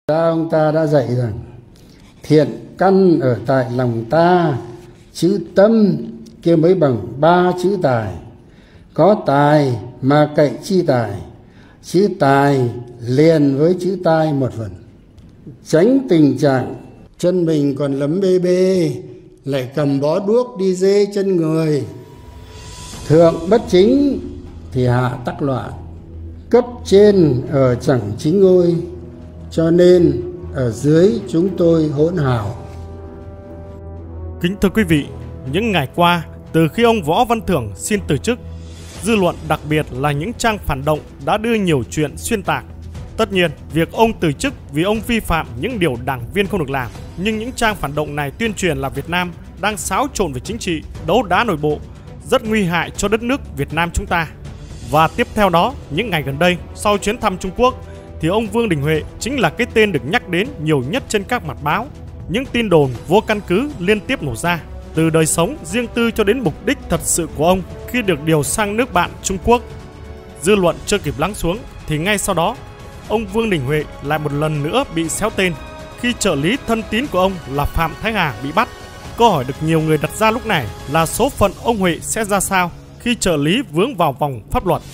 Cha ông ta đã dạy rằng thiện căn ở tại lòng ta, chữ tâm kia mới bằng 3 chữ tài. Có tài mà cậy chi tài, chữ tài liền với chữ tai một phần. Tránh tình trạng chân mình còn lấm bê bê, lại cầm bó đuốc đi dê chân người. Thượng bất chính thì hạ tắc loạn, cấp trên ở chẳng chính ngôi, cho nên ở dưới chúng tôi hỗn hào. Kính thưa quý vị, những ngày qua, từ khi ông Võ Văn Thưởng xin từ chức, dư luận đặc biệt là những trang phản động đã đưa nhiều chuyện xuyên tạc. Tất nhiên, việc ông từ chức vì ông vi phạm những điều đảng viên không được làm, nhưng những trang phản động này tuyên truyền là Việt Nam đang xáo trộn về chính trị, đấu đá nội bộ, rất nguy hại cho đất nước Việt Nam chúng ta. Và tiếp theo đó, những ngày gần đây, sau chuyến thăm Trung Quốc, thì ông Vương Đình Huệ chính là cái tên được nhắc đến nhiều nhất trên các mặt báo. Những tin đồn vô căn cứ liên tiếp nổ ra, từ đời sống riêng tư cho đến mục đích thật sự của ông khi được điều sang nước bạn Trung Quốc. Dư luận chưa kịp lắng xuống thì ngay sau đó, ông Vương Đình Huệ lại một lần nữa bị xéo tên khi trợ lý thân tín của ông là Phạm Thái Hà bị bắt. Câu hỏi được nhiều người đặt ra lúc này là số phận ông Huệ sẽ ra sao khi trợ lý vướng vào vòng pháp luật.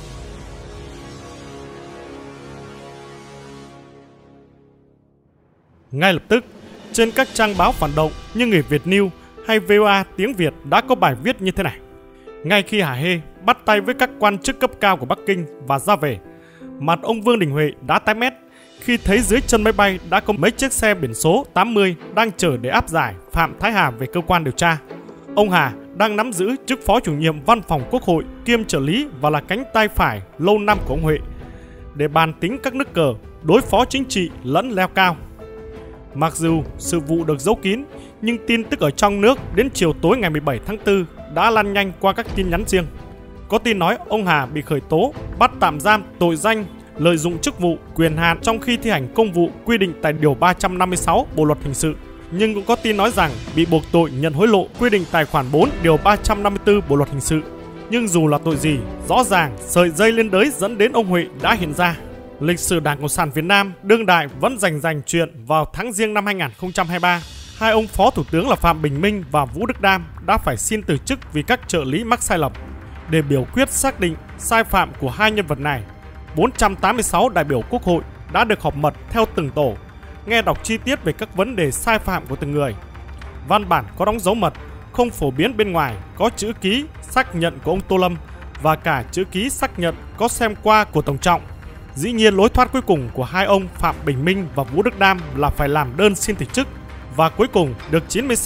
Ngay lập tức, trên các trang báo phản động như Người Việt News hay VOA tiếng Việt đã có bài viết như thế này. Ngay khi Hà Hê bắt tay với các quan chức cấp cao của Bắc Kinh và ra về, mặt ông Vương Đình Huệ đã tái mét khi thấy dưới chân máy bay đã có mấy chiếc xe biển số 80 đang chờ để áp giải Phạm Thái Hà về cơ quan điều tra. Ông Hà đang nắm giữ chức phó chủ nhiệm văn phòng Quốc hội kiêm trợ lý và là cánh tay phải lâu năm của ông Huệ để bàn tính các nước cờ đối phó chính trị lẫn leo cao. Mặc dù sự vụ được giấu kín, nhưng tin tức ở trong nước đến chiều tối ngày 17 tháng 4 đã lan nhanh qua các tin nhắn riêng. Có tin nói ông Hà bị khởi tố, bắt tạm giam tội danh lợi dụng chức vụ, quyền hạn trong khi thi hành công vụ quy định tại Điều 356 Bộ Luật Hình sự. Nhưng cũng có tin nói rằng bị buộc tội nhận hối lộ quy định tại khoản 4 Điều 354 Bộ Luật Hình sự. Nhưng dù là tội gì, rõ ràng sợi dây liên đới dẫn đến ông Huệ đã hiện ra. Lịch sử Đảng Cộng sản Việt Nam đương đại vẫn rành chuyện vào tháng Giêng năm 2023, hai ông phó thủ tướng là Phạm Bình Minh và Vũ Đức Đam đã phải xin từ chức vì các trợ lý mắc sai lầm. Để biểu quyết xác định sai phạm của hai nhân vật này, 486 đại biểu Quốc hội đã được họp mật theo từng tổ, nghe đọc chi tiết về các vấn đề sai phạm của từng người. Văn bản có đóng dấu mật, không phổ biến bên ngoài, có chữ ký xác nhận của ông Tô Lâm và cả chữ ký xác nhận có xem qua của Tổng Trọng. Dĩ nhiên lối thoát cuối cùng của hai ông Phạm Bình Minh và Vũ Đức Đam là phải làm đơn xin từ chức, và cuối cùng được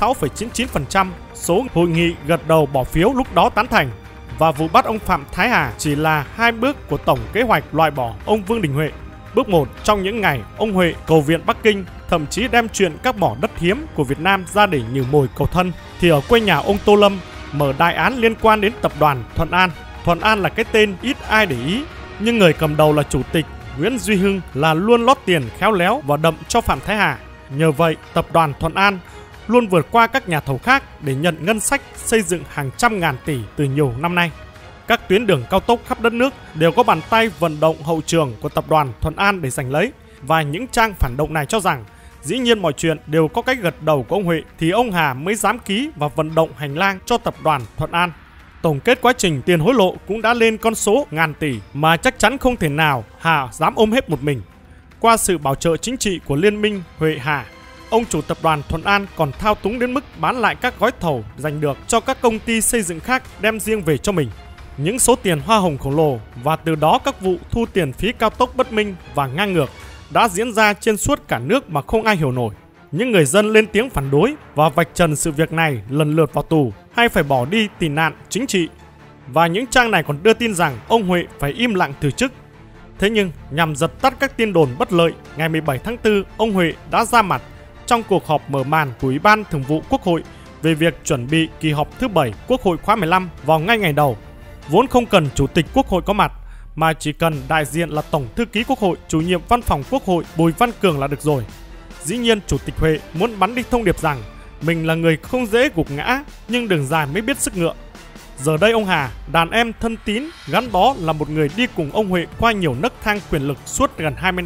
96,99% số hội nghị gật đầu bỏ phiếu lúc đó tán thành. Và vụ bắt ông Phạm Thái Hà chỉ là hai bước của tổng kế hoạch loại bỏ ông Vương Đình Huệ. Bước 1, trong những ngày ông Huệ cầu viện Bắc Kinh, thậm chí đem chuyện các mỏ đất hiếm của Việt Nam ra để nhử mồi cầu thân, thì ở quê nhà ông Tô Lâm mở đại án liên quan đến tập đoàn Thuận An. Thuận An là cái tên ít ai để ý, nhưng người cầm đầu là chủ tịch Nguyễn Duy Hưng là luôn lót tiền khéo léo và đậm cho Phạm Thái Hà. Nhờ vậy, tập đoàn Thuận An luôn vượt qua các nhà thầu khác để nhận ngân sách xây dựng hàng trăm ngàn tỷ từ nhiều năm nay. Các tuyến đường cao tốc khắp đất nước đều có bàn tay vận động hậu trường của tập đoàn Thuận An để giành lấy. Và những trang phản động này cho rằng dĩ nhiên mọi chuyện đều có cái gật đầu của ông Huệ thì ông Hà mới dám ký và vận động hành lang cho tập đoàn Thuận An. Tổng kết quá trình tiền hối lộ cũng đã lên con số ngàn tỷ mà chắc chắn không thể nào Hà dám ôm hết một mình. Qua sự bảo trợ chính trị của liên minh Huệ Hà, ông chủ tập đoàn Thuận An còn thao túng đến mức bán lại các gói thầu giành được cho các công ty xây dựng khác đem riêng về cho mình. Những số tiền hoa hồng khổng lồ và từ đó các vụ thu tiền phí cao tốc bất minh và ngang ngược đã diễn ra trên suốt cả nước mà không ai hiểu nổi. Những người dân lên tiếng phản đối và vạch trần sự việc này lần lượt vào tù hay phải bỏ đi tị nạn chính trị. Và những trang này còn đưa tin rằng ông Huệ phải im lặng từ chức. Thế nhưng nhằm dập tắt các tin đồn bất lợi, ngày 17 tháng 4 ông Huệ đã ra mặt trong cuộc họp mở màn của Ủy ban Thường vụ Quốc hội về việc chuẩn bị kỳ họp thứ 7 Quốc hội khóa 15 vào ngay ngày đầu. Vốn không cần Chủ tịch Quốc hội có mặt, mà chỉ cần đại diện là Tổng Thư ký Quốc hội, Chủ nhiệm Văn phòng Quốc hội Bùi Văn Cường là được rồi. Dĩ nhiên Chủ tịch Huệ muốn bắn đi thông điệp rằng mình là người không dễ gục ngã, nhưng đường dài mới biết sức ngựa. Giờ đây ông Hà, đàn em thân tín, gắn bó là một người đi cùng ông Huệ qua nhiều nấc thang quyền lực suốt gần 20 năm,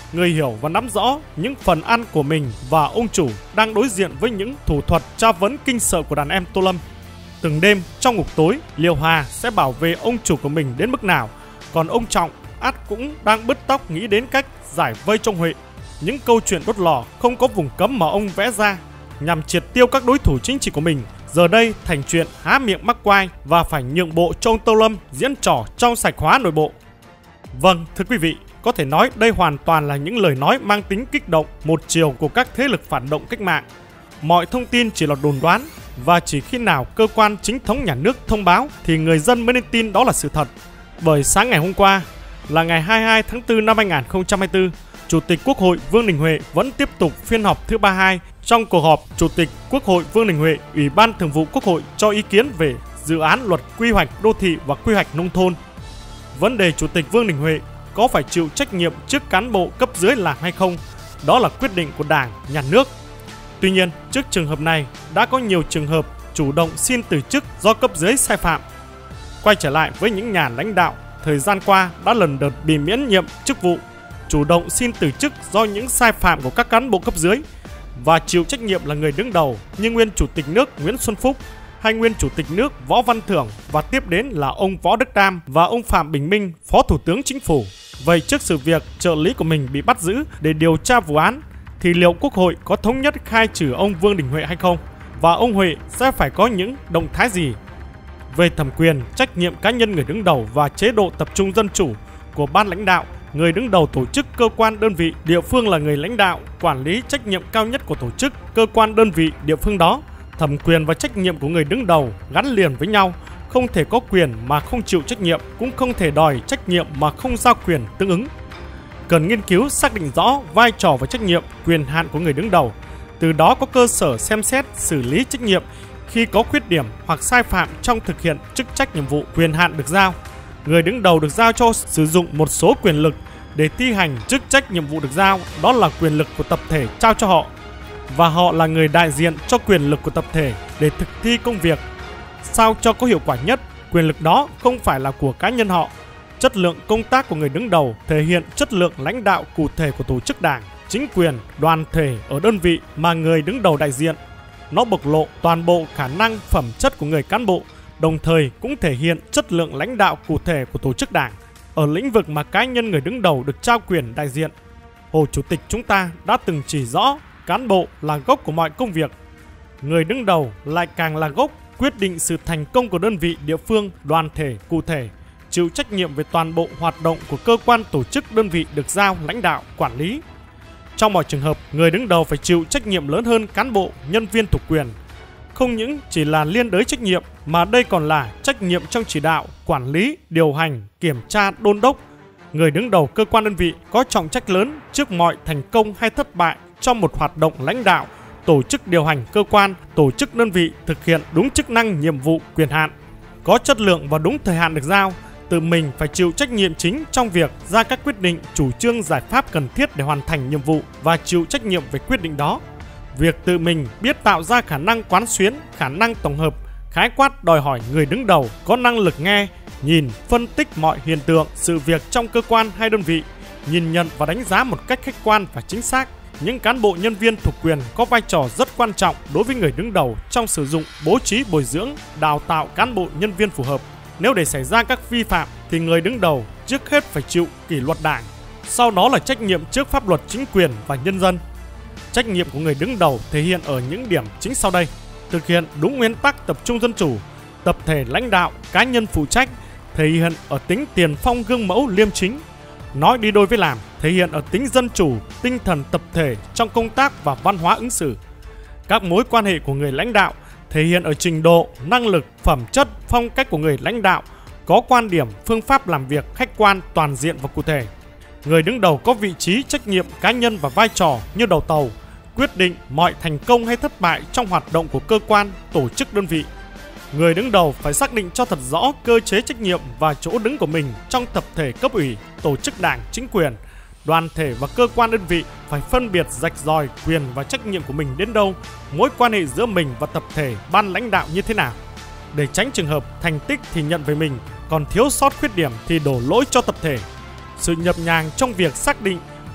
người hiểu và nắm rõ những phần ăn của mình và ông chủ đang đối diện với những thủ thuật tra vấn kinh sợ của đàn em Tô Lâm. Từng đêm trong ngục tối, Liêu Hà sẽ bảo vệ ông chủ của mình đến mức nào, còn ông Trọng ắt cũng đang bứt tóc nghĩ đến cách giải vây trong Huệ. Những câu chuyện đốt lò không có vùng cấm mà ông vẽ ra nhằm triệt tiêu các đối thủ chính trị của mình, giờ đây thành chuyện há miệng mắc quai và phải nhượng bộ cho ông Tô Lâm diễn trò trong sạch hóa nội bộ. Vâng, thưa quý vị, có thể nói đây hoàn toàn là những lời nói mang tính kích động một chiều của các thế lực phản động cách mạng. Mọi thông tin chỉ là đồn đoán, và chỉ khi nào cơ quan chính thống nhà nước thông báo thì người dân mới nên tin đó là sự thật. Bởi sáng ngày hôm qua là ngày 22 tháng 4 năm 2024, Chủ tịch Quốc hội Vương Đình Huệ vẫn tiếp tục phiên họp thứ 32. Trong cuộc họp, Chủ tịch Quốc hội Vương Đình Huệ, Ủy ban Thường vụ Quốc hội cho ý kiến về dự án luật quy hoạch đô thị và quy hoạch nông thôn. Vấn đề Chủ tịch Vương Đình Huệ có phải chịu trách nhiệm trước cán bộ cấp dưới làm hay không, đó là quyết định của Đảng, Nhà nước. Tuy nhiên, trước trường hợp này, đã có nhiều trường hợp chủ động xin từ chức do cấp dưới sai phạm. Quay trở lại với những nhà lãnh đạo, thời gian qua đã lần lượt bị miễn nhiệm chức vụ, chủ động xin từ chức do những sai phạm của các cán bộ cấp dưới và chịu trách nhiệm là người đứng đầu như nguyên Chủ tịch nước Nguyễn Xuân Phúc hay nguyên Chủ tịch nước Võ Văn Thưởng, và tiếp đến là ông Võ Đức Đam và ông Phạm Bình Minh, Phó Thủ tướng Chính phủ. Vậy trước sự việc trợ lý của mình bị bắt giữ để điều tra vụ án, thì liệu Quốc hội có thống nhất khai trừ ông Vương Đình Huệ hay không? Và ông Huệ sẽ phải có những động thái gì? Về thẩm quyền, trách nhiệm cá nhân người đứng đầu và chế độ tập trung dân chủ của ban lãnh đạo, người đứng đầu tổ chức, cơ quan, đơn vị, địa phương là người lãnh đạo, quản lý trách nhiệm cao nhất của tổ chức, cơ quan, đơn vị, địa phương đó. Thẩm quyền và trách nhiệm của người đứng đầu gắn liền với nhau, không thể có quyền mà không chịu trách nhiệm, cũng không thể đòi trách nhiệm mà không giao quyền tương ứng. Cần nghiên cứu xác định rõ vai trò và trách nhiệm, quyền hạn của người đứng đầu, từ đó có cơ sở xem xét xử lý trách nhiệm khi có khuyết điểm hoặc sai phạm trong thực hiện chức trách nhiệm vụ, quyền hạn được giao. Người đứng đầu được giao cho sử dụng một số quyền lực để thi hành chức trách nhiệm vụ được giao, đó là quyền lực của tập thể trao cho họ, và họ là người đại diện cho quyền lực của tập thể để thực thi công việc sao cho có hiệu quả nhất. Quyền lực đó không phải là của cá nhân họ. Chất lượng công tác của người đứng đầu thể hiện chất lượng lãnh đạo cụ thể của tổ chức đảng, chính quyền, đoàn thể ở đơn vị mà người đứng đầu đại diện. Nó bộc lộ toàn bộ khả năng, phẩm chất của người cán bộ, đồng thời cũng thể hiện chất lượng lãnh đạo cụ thể của tổ chức đảng ở lĩnh vực mà cá nhân người đứng đầu được trao quyền đại diện. Hồ Chủ tịch chúng ta đã từng chỉ rõ cán bộ là gốc của mọi công việc. Người đứng đầu lại càng là gốc quyết định sự thành công của đơn vị, địa phương, đoàn thể cụ thể, chịu trách nhiệm về toàn bộ hoạt động của cơ quan, tổ chức, đơn vị được giao lãnh đạo, quản lý. Trong mọi trường hợp, người đứng đầu phải chịu trách nhiệm lớn hơn cán bộ, nhân viên thuộc quyền. Không những chỉ là liên đới trách nhiệm, mà đây còn là trách nhiệm trong chỉ đạo, quản lý, điều hành, kiểm tra, đôn đốc. Người đứng đầu cơ quan đơn vị có trọng trách lớn trước mọi thành công hay thất bại trong một hoạt động lãnh đạo, tổ chức điều hành cơ quan, tổ chức đơn vị thực hiện đúng chức năng, nhiệm vụ, quyền hạn, có chất lượng và đúng thời hạn được giao. Tự mình phải chịu trách nhiệm chính trong việc ra các quyết định, chủ trương, giải pháp cần thiết để hoàn thành nhiệm vụ và chịu trách nhiệm về quyết định đó. Việc tự mình biết tạo ra khả năng quán xuyến, khả năng tổng hợp, khái quát đòi hỏi người đứng đầu có năng lực nghe, nhìn, phân tích mọi hiện tượng, sự việc trong cơ quan hay đơn vị, nhìn nhận và đánh giá một cách khách quan và chính xác. Những cán bộ, nhân viên thuộc quyền có vai trò rất quan trọng đối với người đứng đầu trong sử dụng, bố trí, bồi dưỡng, đào tạo cán bộ, nhân viên phù hợp. Nếu để xảy ra các vi phạm thì người đứng đầu trước hết phải chịu kỷ luật đảng, sau đó là trách nhiệm trước pháp luật, chính quyền và nhân dân. Trách nhiệm của người đứng đầu thể hiện ở những điểm chính sau đây: thực hiện đúng nguyên tắc tập trung dân chủ, tập thể lãnh đạo, cá nhân phụ trách, thể hiện ở tính tiền phong gương mẫu liêm chính, nói đi đôi với làm, thể hiện ở tính dân chủ, tinh thần tập thể trong công tác và văn hóa ứng xử. Các mối quan hệ của người lãnh đạo thể hiện ở trình độ, năng lực, phẩm chất, phong cách của người lãnh đạo, có quan điểm, phương pháp làm việc khách quan, toàn diện và cụ thể. Người đứng đầu có vị trí, trách nhiệm cá nhân và vai trò như đầu tàu, quyết định mọi thành công hay thất bại trong hoạt động của cơ quan, tổ chức, đơn vị. Người đứng đầu phải xác định cho thật rõ cơ chế, trách nhiệm và chỗ đứng của mình trong tập thể, cấp ủy, tổ chức đảng, chính quyền, đoàn thể và cơ quan, đơn vị, phải phân biệt rạch ròi quyền và trách nhiệm của mình đến đâu, mối quan hệ giữa mình và tập thể, ban lãnh đạo như thế nào, để tránh trường hợp thành tích thì nhận về mình, còn thiếu sót khuyết điểm thì đổ lỗi cho tập thể. Sự nhập nhằng trong việc xác định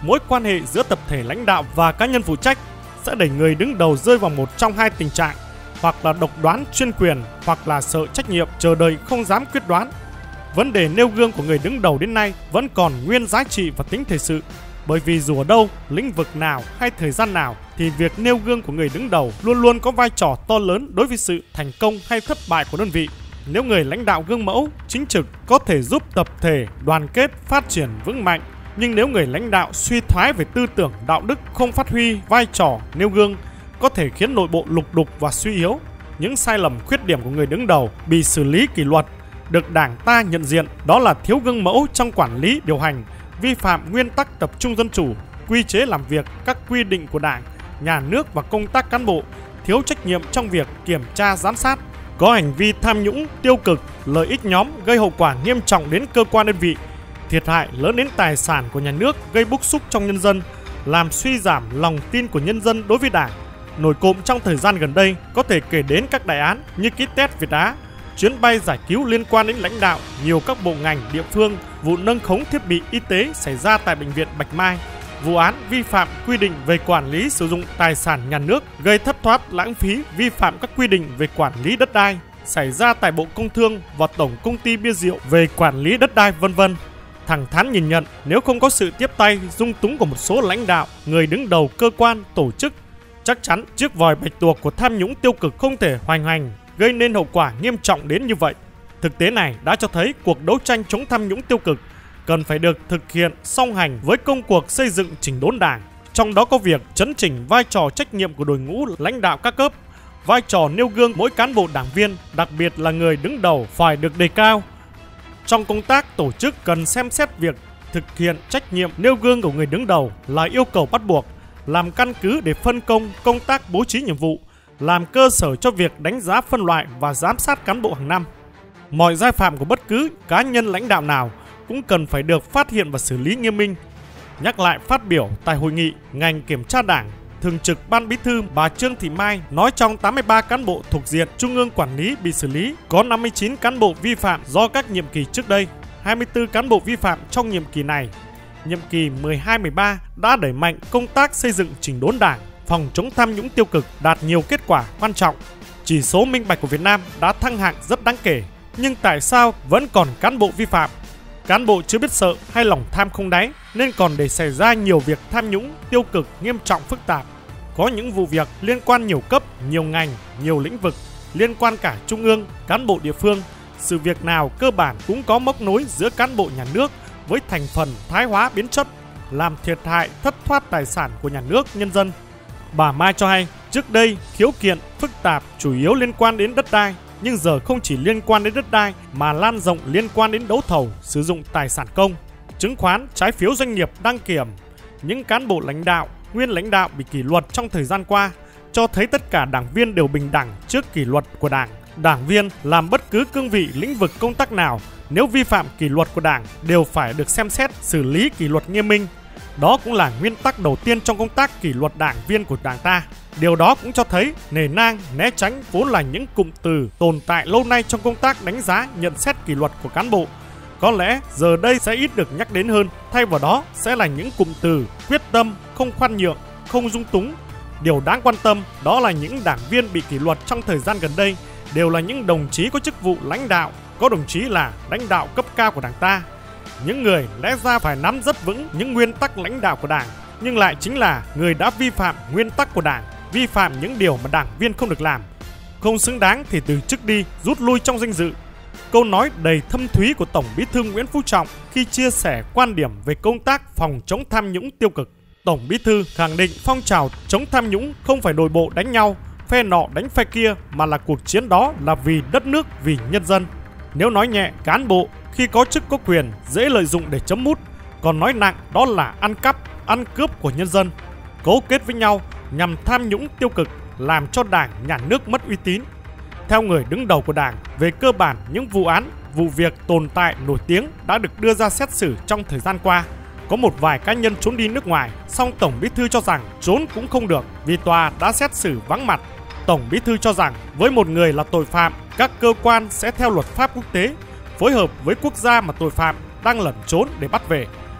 mối quan hệ giữa tập thể lãnh đạo và cá nhân phụ trách sẽ đẩy người đứng đầu rơi vào một trong hai tình trạng, hoặc là độc đoán chuyên quyền, hoặc là sợ trách nhiệm, chờ đợi không dám quyết đoán. Vấn đề nêu gương của người đứng đầu đến nay vẫn còn nguyên giá trị và tính thời sự, bởi vì dù ở đâu, lĩnh vực nào hay thời gian nào thì việc nêu gương của người đứng đầu luôn luôn có vai trò to lớn đối với sự thành công hay thất bại của đơn vị. Nếu người lãnh đạo gương mẫu, chính trực có thể giúp tập thể đoàn kết phát triển vững mạnh, nhưng nếu người lãnh đạo suy thoái về tư tưởng đạo đức, không phát huy vai trò nêu gương, có thể khiến nội bộ lục đục và suy yếu. Những sai lầm khuyết điểm của người đứng đầu bị xử lý kỷ luật được Đảng ta nhận diện, đó là thiếu gương mẫu trong quản lý điều hành, vi phạm nguyên tắc tập trung dân chủ, quy chế làm việc, các quy định của Đảng, nhà nước và công tác cán bộ, thiếu trách nhiệm trong việc kiểm tra giám sát, có hành vi tham nhũng tiêu cực, lợi ích nhóm gây hậu quả nghiêm trọng đến cơ quan đơn vị, thiệt hại lớn đến tài sản của nhà nước, gây bức xúc trong nhân dân, làm suy giảm lòng tin của nhân dân đối với Đảng. Nổi cộm trong thời gian gần đây có thể kể đến các đại án như kit test Việt Á, chuyến bay giải cứu liên quan đến lãnh đạo nhiều các bộ ngành địa phương, vụ nâng khống thiết bị y tế xảy ra tại bệnh viện Bạch Mai, vụ án vi phạm quy định về quản lý sử dụng tài sản nhà nước gây thất thoát lãng phí, vi phạm các quy định về quản lý đất đai xảy ra tại Bộ Công Thương và Tổng Công ty Bia Rượu về quản lý đất đai, v.v. Thẳng thắn nhìn nhận, nếu không có sự tiếp tay dung túng của một số lãnh đạo, người đứng đầu cơ quan, tổ chức, chắc chắn chiếc vòi bạch tuộc của tham nhũng tiêu cực không thể hoành hành, gây nên hậu quả nghiêm trọng đến như vậy. Thực tế này đã cho thấy cuộc đấu tranh chống tham nhũng tiêu cực cần phải được thực hiện song hành với công cuộc xây dựng chỉnh đốn Đảng, trong đó có việc chấn chỉnh vai trò trách nhiệm của đội ngũ lãnh đạo các cấp, vai trò nêu gương mỗi cán bộ đảng viên, đặc biệt là người đứng đầu phải được đề cao. Trong công tác tổ chức cần xem xét việc thực hiện trách nhiệm nêu gương của người đứng đầu là yêu cầu bắt buộc, làm căn cứ để phân công công tác bố trí nhiệm vụ, làm cơ sở cho việc đánh giá phân loại và giám sát cán bộ hàng năm. Mọi sai phạm của bất cứ cá nhân lãnh đạo nào cũng cần phải được phát hiện và xử lý nghiêm minh. Nhắc lại phát biểu tại hội nghị ngành kiểm tra Đảng, Thường trực Ban Bí thư bà Trương Thị Mai nói trong 83 cán bộ thuộc diện Trung ương quản lý bị xử lý, có 59 cán bộ vi phạm do các nhiệm kỳ trước đây, 24 cán bộ vi phạm trong nhiệm kỳ này. Nhiệm kỳ 12-13 đã đẩy mạnh công tác xây dựng chỉnh đốn Đảng, phòng chống tham nhũng tiêu cực, đạt nhiều kết quả quan trọng. Chỉ số minh bạch của Việt Nam đã thăng hạng rất đáng kể, nhưng tại sao vẫn còn cán bộ vi phạm? Cán bộ chưa biết sợ hay lòng tham không đáy nên còn để xảy ra nhiều việc tham nhũng tiêu cực nghiêm trọng phức tạp. Có những vụ việc liên quan nhiều cấp, nhiều ngành, nhiều lĩnh vực, liên quan cả trung ương, cán bộ địa phương. Sự việc nào cơ bản cũng có móc nối giữa cán bộ nhà nước với thành phần thái hóa biến chất, làm thiệt hại thất thoát tài sản của nhà nước, nhân dân. Bà Mai cho hay, trước đây khiếu kiện phức tạp chủ yếu liên quan đến đất đai, nhưng giờ không chỉ liên quan đến đất đai mà lan rộng liên quan đến đấu thầu, sử dụng tài sản công, chứng khoán, trái phiếu doanh nghiệp, đăng kiểm. Những cán bộ lãnh đạo, nguyên lãnh đạo bị kỷ luật trong thời gian qua cho thấy tất cả đảng viên đều bình đẳng trước kỷ luật của Đảng. Đảng viên làm bất cứ cương vị lĩnh vực công tác nào, nếu vi phạm kỷ luật của Đảng đều phải được xem xét xử lý kỷ luật nghiêm minh. Đó cũng là nguyên tắc đầu tiên trong công tác kỷ luật đảng viên của Đảng ta. Điều đó cũng cho thấy nể nang, né tránh vốn là những cụm từ tồn tại lâu nay trong công tác đánh giá, nhận xét kỷ luật của cán bộ. Có lẽ giờ đây sẽ ít được nhắc đến hơn, thay vào đó sẽ là những cụm từ quyết tâm, không khoan nhượng, không dung túng. Điều đáng quan tâm đó là những đảng viên bị kỷ luật trong thời gian gần đây đều là những đồng chí có chức vụ lãnh đạo, có đồng chí là lãnh đạo cấp cao của Đảng ta. Những người lẽ ra phải nắm rất vững những nguyên tắc lãnh đạo của Đảng, nhưng lại chính là người đã vi phạm nguyên tắc của Đảng, vi phạm những điều mà đảng viên không được làm. Không xứng đáng thì từ chức đi, rút lui trong danh dự. Câu nói đầy thâm thúy của Tổng Bí thư Nguyễn Phú Trọng khi chia sẻ quan điểm về công tác phòng chống tham nhũng tiêu cực. Tổng Bí thư khẳng định phong trào chống tham nhũng không phải nội bộ đánh nhau, phe nọ đánh phe kia, mà là cuộc chiến đó là vì đất nước, vì nhân dân. Nếu nói nhẹ, cán bộ khi có chức có quyền dễ lợi dụng để chấm mút, còn nói nặng đó là ăn cắp, ăn cướp của nhân dân, cấu kết với nhau nhằm tham nhũng tiêu cực, làm cho Đảng, nhà nước mất uy tín. Theo người đứng đầu của Đảng, về cơ bản những vụ án, vụ việc tồn tại nổi tiếng đã được đưa ra xét xử trong thời gian qua. Có một vài cá nhân trốn đi nước ngoài, song Tổng Bí thư cho rằng trốn cũng không được vì tòa đã xét xử vắng mặt. Tổng Bí thư cho rằng với một người là tội phạm, các cơ quan sẽ theo luật pháp quốc tế phối hợp với quốc gia mà tội phạm đang lẩn trốn để bắt về.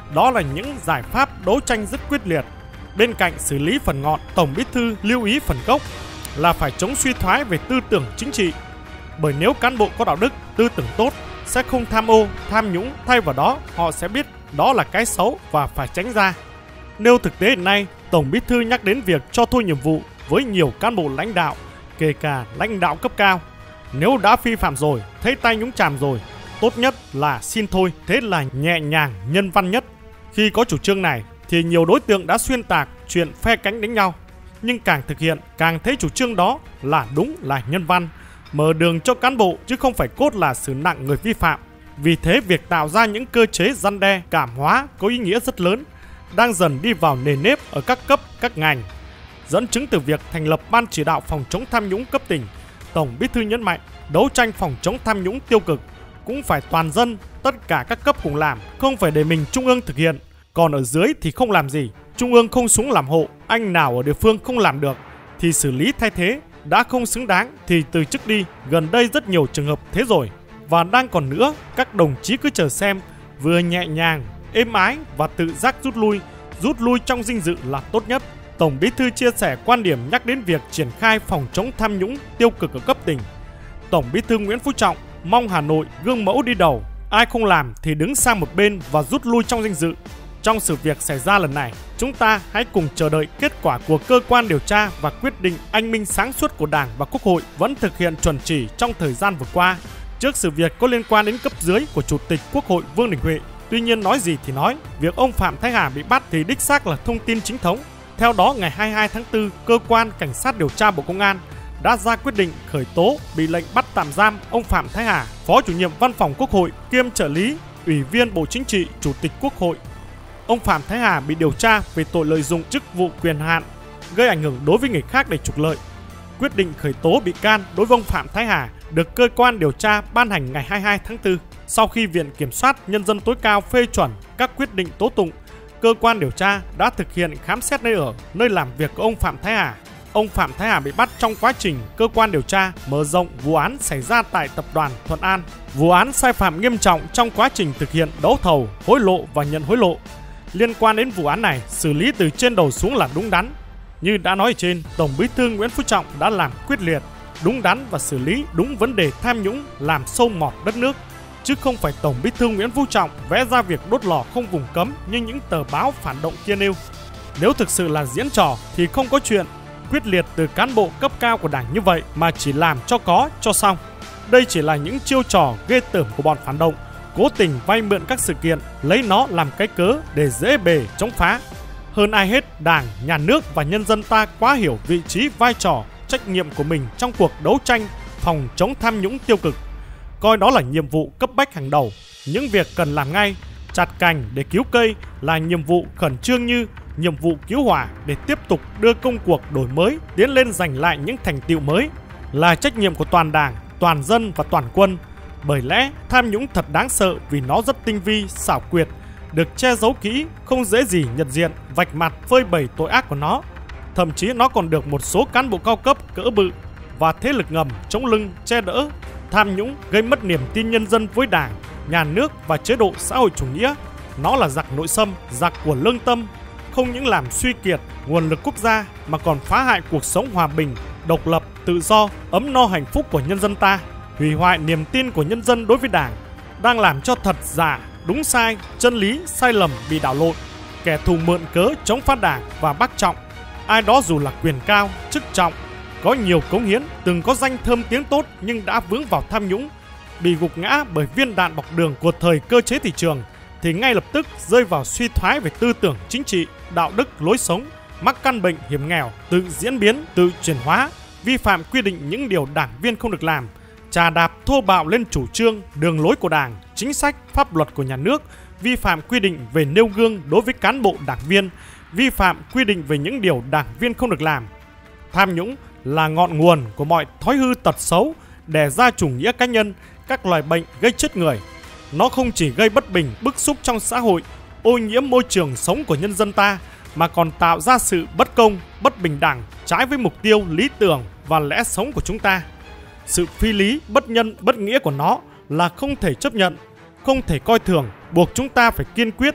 đó là những giải pháp đấu tranh rất quyết liệt. Bên cạnh xử lý phần ngọn, Tổng Bí thư lưu ý phần gốc là phải chống suy thoái về tư tưởng chính trị. Bởi nếu cán bộ có đạo đức, tư tưởng tốt sẽ không tham ô, tham nhũng, thay vào đó họ sẽ biết đó là cái xấu và phải tránh ra. Nêu thực tế hiện nay, Tổng Bí thư nhắc đến việc cho thôi nhiệm vụ với nhiều cán bộ lãnh đạo, kể cả lãnh đạo cấp cao. Nếu đã vi phạm rồi, thấy tay nhúng chàm rồi, tốt nhất là xin thôi, thế là nhẹ nhàng, nhân văn nhất. Khi có chủ trương này thì nhiều đối tượng đã xuyên tạc chuyện phe cánh đánh nhau, nhưng càng thực hiện càng thấy chủ trương đó là đúng, là nhân văn, mở đường cho cán bộ chứ không phải cốt là xử nặng người vi phạm. Vì thế việc tạo ra những cơ chế răn đe, cảm hóa có ý nghĩa rất lớn, đang dần đi vào nề nếp ở các cấp, các ngành. Dẫn chứng từ việc thành lập Ban chỉ đạo phòng chống tham nhũng cấp tỉnh, Tổng Bí thư nhấn mạnh đấu tranh phòng chống tham nhũng tiêu cực cũng phải toàn dân, tất cả các cấp cùng làm, không phải để mình trung ương thực hiện, còn ở dưới thì không làm gì. Trung ương không xuống làm hộ, anh nào ở địa phương không làm được thì xử lý thay thế, đã không xứng đáng thì từ chức đi. Gần đây rất nhiều trường hợp thế rồi, và đang còn nữa. Các đồng chí cứ chờ xem, vừa nhẹ nhàng, êm ái và tự giác rút lui trong danh dự là tốt nhất. Tổng Bí thư chia sẻ quan điểm nhắc đến việc triển khai phòng chống tham nhũng tiêu cực ở cấp tỉnh. Tổng Bí thư Nguyễn Phú Trọng mong Hà Nội gương mẫu đi đầu, ai không làm thì đứng sang một bên và rút lui trong danh dự. Trong sự việc xảy ra lần này, chúng ta hãy cùng chờ đợi kết quả của cơ quan điều tra và quyết định anh minh sáng suốt của Đảng và Quốc hội vẫn thực hiện chuẩn chỉ trong thời gian vừa qua. Trước sự việc có liên quan đến cấp dưới của Chủ tịch Quốc hội Vương Đình Huệ, tuy nhiên nói gì thì nói, việc ông Phạm Thái Hà bị bắt thì đích xác là thông tin chính thống. Theo đó, ngày 22 tháng 4, Cơ quan Cảnh sát điều tra Bộ Công an đã ra quyết định khởi tố, bị lệnh bắt tạm giam ông Phạm Thái Hà, Phó Chủ nhiệm Văn phòng Quốc hội kiêm trợ lý Ủy viên Bộ Chính trị, Chủ tịch Quốc hội. Ông Phạm Thái Hà bị điều tra về tội lợi dụng chức vụ quyền hạn, gây ảnh hưởng đối với người khác để trục lợi. Quyết định khởi tố bị can đối với ông Phạm Thái Hà được cơ quan điều tra ban hành ngày 22 tháng 4. Sau khi Viện Kiểm sát Nhân dân tối cao phê chuẩn các quyết định tố tụng, cơ quan điều tra đã thực hiện khám xét nơi ở, nơi làm việc của ông Phạm Thái Hà. Ông Phạm Thái Hà bị bắt trong quá trình cơ quan điều tra mở rộng vụ án xảy ra tại Tập đoàn Thuận An. Vụ án sai phạm nghiêm trọng trong quá trình thực hiện đấu thầu, hối lộ và nhận hối lộ. Liên quan đến vụ án này, xử lý từ trên đầu xuống là đúng đắn. Như đã nói ở trên, Tổng Bí thư Nguyễn Phú Trọng đã làm quyết liệt, đúng đắn và xử lý đúng vấn đề tham nhũng làm sâu mọt đất nước, chứ không phải Tổng Bí thư Nguyễn Phú Trọng vẽ ra việc đốt lò không vùng cấm như những tờ báo phản động kia nêu. Nếu thực sự là diễn trò thì không có chuyện quyết liệt từ cán bộ cấp cao của Đảng như vậy mà chỉ làm cho có cho xong. Đây chỉ là những chiêu trò ghê tởm của bọn phản động, cố tình vay mượn các sự kiện, lấy nó làm cái cớ để dễ bề chống phá. Hơn ai hết, Đảng, Nhà nước và nhân dân ta quá hiểu vị trí, vai trò, trách nhiệm của mình trong cuộc đấu tranh phòng chống tham nhũng tiêu cực, coi đó là nhiệm vụ cấp bách hàng đầu. Những việc cần làm ngay, chặt cành để cứu cây là nhiệm vụ khẩn trương như nhiệm vụ cứu hỏa để tiếp tục đưa công cuộc đổi mới tiến lên giành lại những thành tựu mới, là trách nhiệm của toàn Đảng, toàn dân và toàn quân. Bởi lẽ tham nhũng thật đáng sợ vì nó rất tinh vi, xảo quyệt, được che giấu kỹ, không dễ gì nhận diện, vạch mặt phơi bày tội ác của nó. Thậm chí nó còn được một số cán bộ cao cấp cỡ bự và thế lực ngầm chống lưng che đỡ. Tham nhũng gây mất niềm tin nhân dân với Đảng, Nhà nước và chế độ xã hội chủ nghĩa. Nó là giặc nội xâm, giặc của lương tâm, không những làm suy kiệt nguồn lực quốc gia mà còn phá hại cuộc sống hòa bình, độc lập, tự do, ấm no hạnh phúc của nhân dân ta, hủy hoại niềm tin của nhân dân đối với Đảng, đang làm cho thật giả, đúng sai, chân lý, sai lầm bị đảo lộn. Kẻ thù mượn cớ chống phá Đảng và bác Trọng, ai đó dù là quyền cao, chức trọng, có nhiều cống hiến, từng có danh thơm tiếng tốt nhưng đã vướng vào tham nhũng, bị gục ngã bởi viên đạn bọc đường của thời cơ chế thị trường, thì ngay lập tức rơi vào suy thoái về tư tưởng chính trị, đạo đức, lối sống, mắc căn bệnh hiểm nghèo, tự diễn biến, tự chuyển hóa, vi phạm quy định những điều đảng viên không được làm, chà đạp thô bạo lên chủ trương, đường lối của Đảng, chính sách, pháp luật của nhà nước, vi phạm quy định về nêu gương đối với cán bộ đảng viên, vi phạm quy định về những điều đảng viên không được làm. Tham nhũng là ngọn nguồn của mọi thói hư tật xấu, đẻ ra chủ nghĩa cá nhân, các loài bệnh gây chết người. Nó không chỉ gây bất bình, bức xúc trong xã hội, ô nhiễm môi trường sống của nhân dân ta, mà còn tạo ra sự bất công, bất bình đẳng, trái với mục tiêu, lý tưởng và lẽ sống của chúng ta. Sự phi lý, bất nhân, bất nghĩa của nó là không thể chấp nhận, không thể coi thường, buộc chúng ta phải kiên quyết,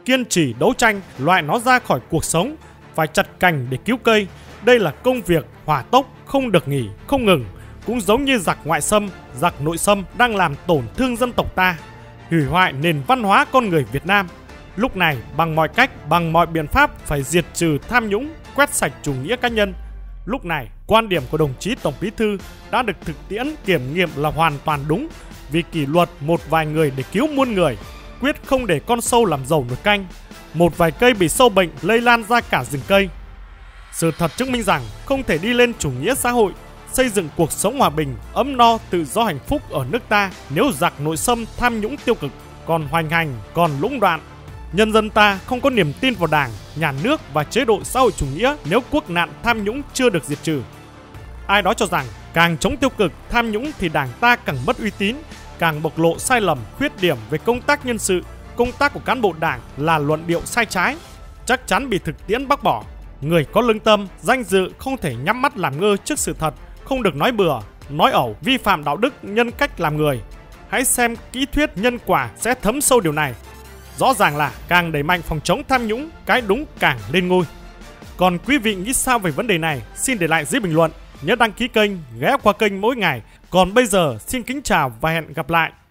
kiên trì đấu tranh loại nó ra khỏi cuộc sống, phải chặt cành để cứu cây. Đây là công việc hỏa tốc, không được nghỉ, không ngừng. Cũng giống như giặc ngoại xâm, giặc nội xâm đang làm tổn thương dân tộc ta, hủy hoại nền văn hóa con người Việt Nam. Lúc này bằng mọi cách, bằng mọi biện pháp phải diệt trừ tham nhũng, quét sạch chủ nghĩa cá nhân. Lúc này quan điểm của đồng chí Tổng Bí thư đã được thực tiễn kiểm nghiệm là hoàn toàn đúng, vì kỷ luật một vài người để cứu muôn người, quyết không để con sâu làm dầu nồi canh, một vài cây bị sâu bệnh lây lan ra cả rừng cây. Sự thật chứng minh rằng không thể đi lên chủ nghĩa xã hội, xây dựng cuộc sống hòa bình, ấm no, tự do hạnh phúc ở nước ta nếu giặc nội xâm tham nhũng tiêu cực còn hoành hành, còn lũng đoạn. Nhân dân ta không có niềm tin vào Đảng, nhà nước và chế độ xã hội chủ nghĩa nếu quốc nạn tham nhũng chưa được diệt trừ. Ai đó cho rằng càng chống tiêu cực, tham nhũng thì Đảng ta càng mất uy tín, càng bộc lộ sai lầm, khuyết điểm về công tác nhân sự, công tác của cán bộ Đảng là luận điệu sai trái, chắc chắn bị thực tiễn bác bỏ. Người có lương tâm, danh dự không thể nhắm mắt làm ngơ trước sự thật, không được nói bừa, nói ẩu, vi phạm đạo đức, nhân cách làm người. Hãy xem kỹ thuyết nhân quả sẽ thấm sâu điều này. Rõ ràng là càng đẩy mạnh phòng chống tham nhũng, cái đúng càng lên ngôi. Còn quý vị nghĩ sao về vấn đề này? Xin để lại dưới bình luận. Nhớ đăng ký kênh, ghé qua kênh mỗi ngày. Còn bây giờ xin kính chào và hẹn gặp lại.